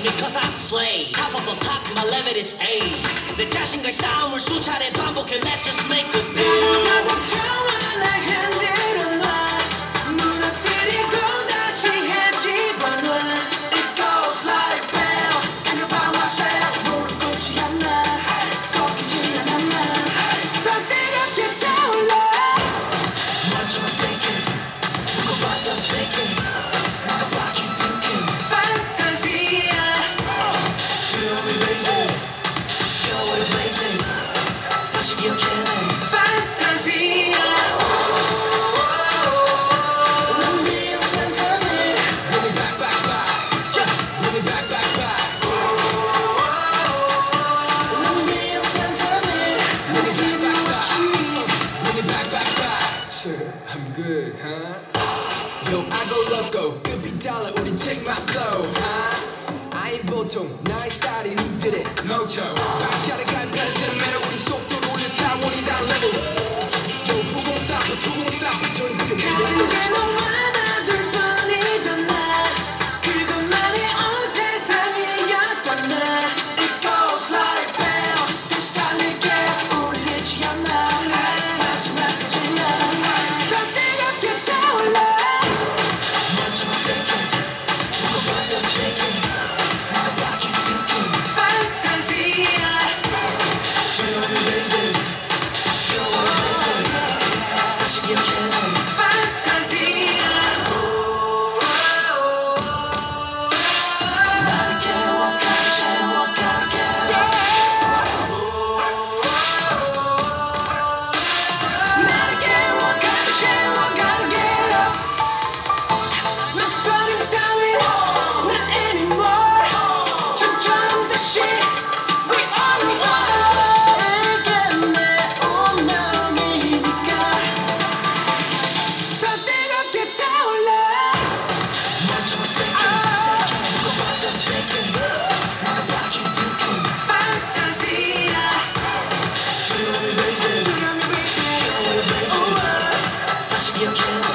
because I slay. Top of the pop, my level is A. 내 자신과의 싸움을 수차례 반복해. Let's just make a deal. 나처럼 날 흔들어 놔. 무너뜨리고 다시 해집어놔. It goes like bell. 그녀 방아쇠 무릎 꿇지 않아. 꺾이지 않아 난. 더 뜨겁게 타올라. 먼저만 sinking. 무거워도 sinking. 나가 봐 keep thinking. Fantasia. Feel me raising. Feel me blazing. 다시 기억해내. Fantasia. 난 real fantasy. Bring me back, back, back. Bring me back, back, back. 난 real fantasy. Bring me back, back, back. Bring me back, back, back. Sure, I'm good, huh? Yo, I go loco. 급이 달라, 우린 check my flow, huh? I ain't 보통 나의 스타일이 니들의 모토. 박자를 갈변하는 매력 우리 속도를 올려 차원이 다른 level. Yo, who gon' stop us? Who gon' stop us? 저리 비켜 가진 게 너와 나 둘뿐이던 날 그것만이 온 세상이었던 날 It goes like bell 다시 달릴게 우리 잊지 않아 마지막까지 더 뜨겁게 타올라 먼저만 sinking 무거워도 sinking 나가 봐 keep thinking Fantasia Feel me raising Feel me blazing 다시 기억해내 Fantasia 나를 깨워가게 채워가게 나를 깨워가게 채워가게 막소리 따윈 not anymore 좀처럼 다시 We are 내게 내온 마음이니까 더 뜨겁게 타올라 먼저만 sinking 무거워도 sinking 나가 봐 keep thinking Fantasia Feel me raising Feel me blazing 다시 기억해